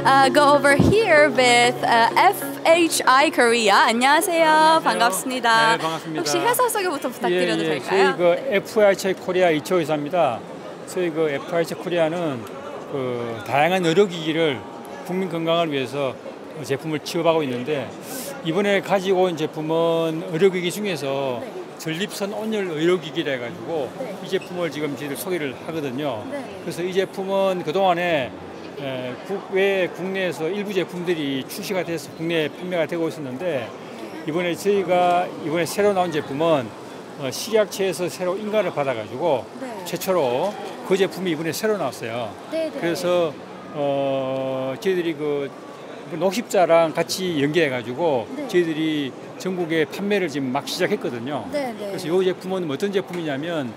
go over here with FHI Korea. 안녕하세요. 반갑습니다. 네, 반갑습니다. 혹시 회사 소개부터 부탁드려도 될까요? 저희 FHI 코리아 이초 회사입니다. 저희 FHI 코리아는 다양한 의료기기를 국민 건강을 위해서 제품을 취급하고 있는데, 이번에 가지고 온 제품은 의료기기 중에서 전립선 온열 의료기기라 해가지고 이 제품을 지금 저희들 소개를 하거든요. 그래서 이 제품은 그동안에 국내에서 일부 제품들이 출시가 돼서 국내에 판매가 되고 있었는데, 이번에 저희가 새로 나온 제품은 식약처에서 새로 인가를 받아가지고 최초로 그 제품이 이번에 새로 나왔어요. 그래서 저희들이 녹십자랑 같이 연계해가지고 저희들이 전국에 판매를 지금 막 시작했거든요. 그래서 이 제품은 어떤 제품이냐면,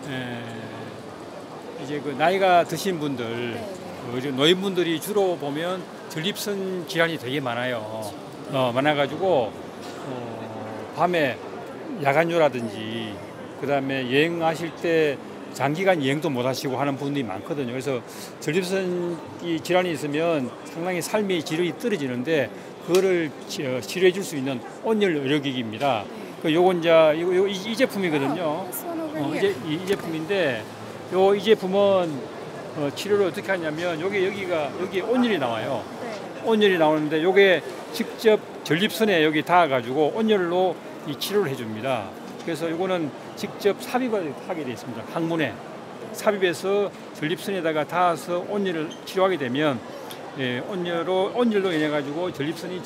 이제 나이가 드신 분들, 노인분들이 주로 보면 전립선 질환이 되게 많아요. 많아가지고 밤에 야간요라든지 그다음에 여행하실 때 장기간 여행도 못 하시고 하는 분들이 많거든요. 그래서 전립선 질환이 있으면 상당히 삶의 질이 떨어지는데, 그거를 치료해 줄 수 있는 온열 의료기기입니다. 요건 이제 이 제품이거든요. 이제 이 제품인데, 이 제품은 치료를 어떻게 하냐면, 여기 온열이 나와요. 온열이 나오는데, 요게 직접 전립선에 여기 닿아가지고 온열로 이 치료를 해줍니다. 그래서 이거는 직접 삽입을 하게 되어 있습니다. 항문에 삽입해서 전립선에다가 닿아서 온열을 치료하게 되면, 온열로 인해 가지고 전립선이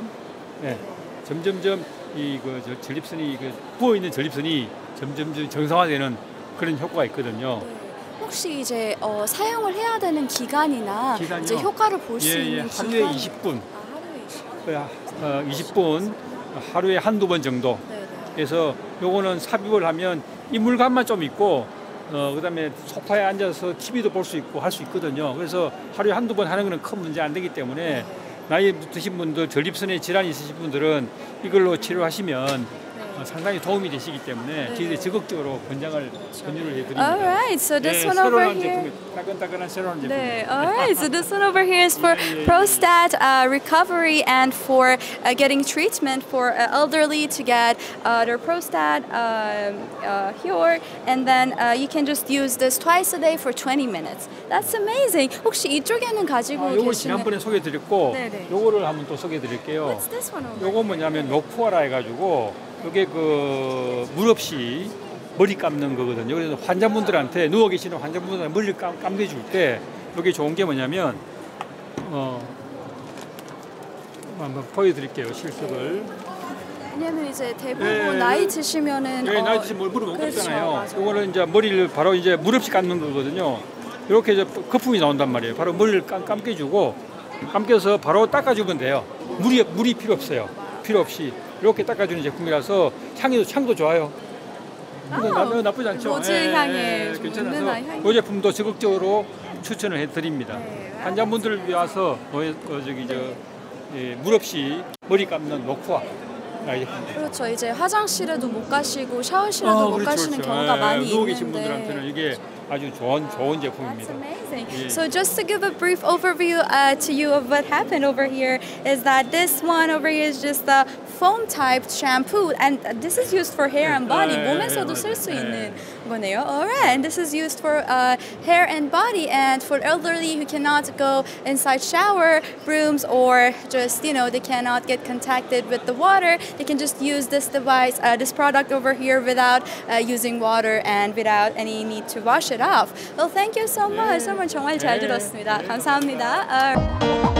점점점 전립선이 부어 있는 전립선이 점점 정상화되는 그런 효과가 있거든요. 혹시 이제 사용을 해야 되는 기간이나 이제 효과를 볼 수 있는 하루에 기간? 20분. 하루에 20분, 하루에 한두 번 정도. 그래서 요거는 삽입을 하면 이물감만 좀 있고, 그다음에 소파에 앉아서 TV도 볼 수 있고 할 수 있거든요. 그래서 하루에 한두 번 하는 거는 큰 문제 안 되기 때문에 나이 드신 분들, 전립선에 질환이 있으신 분들은 이걸로 치료하시면 상당히 도움이 되시기 때문에 저희들이 적극적으로 권유를 해드립니다. Alright, so this one over here. 따끈따끈한 새로운 제품. Alright, so this one over here is for prostate recovery and for getting treatment for elderly to get their prostate cured, and then you can just use this twice a day for 20 minutes. That's amazing. 혹시 이쪽에는 가지고 요걸 계시는? 지난번에 소개해드렸고, 요거를 한번 또 소개해드릴게요. What's this one over? 요거 뭐냐면 노쿠아라 해가지고, 이게 물 없이 머리 감는 거거든요. 그래서 환자분들한테, 누워 계시는 환자분들한테 머리를 감겨줄 때 이게 좋은 게 뭐냐면, 한번 보여드릴게요, 실습을. 왜냐면 이제 대부분 나이 드시면은 나이 드시면 물을 못 감잖아요. 이거는 이제 머리를 바로 이제 물 없이 감는 거거든요. 이렇게 이제 거품이 나온단 말이에요. 바로 머리를 감겨주고, 감겨서 바로 닦아주면 돼요. 물이 필요 없어요. 필요 없이 이렇게 닦아주는 제품이라서 향도 좋아요. 나쁘지 않죠? 로즈 향에 괜찮아서 이 제품도 적극적으로 추천을 해드립니다. 환자분들을 위해서 물 없이 머리 감는 노쿠아. 그렇죠. 이제 화장실에도 못 가시고 샤워실에도 못 가시는 경우가 많이 누워 계신 있는데. 분들한테는 이게 아주 좋은 제품입니다. That's amazing. So just to give a brief overview to you of what happened over here is that this one over here is just a foam type shampoo, and this is used for hair and body. 몸에서도 쓸 수 있는 거네요. Alright, and this is used for hair and body, and for elderly who cannot go inside shower rooms, or just they cannot get contacted with the water, they can just use this device, this product over here without using water and without any need to wash it off. Well, thank you so much. 정말 잘 들었습니다. 감사합니다.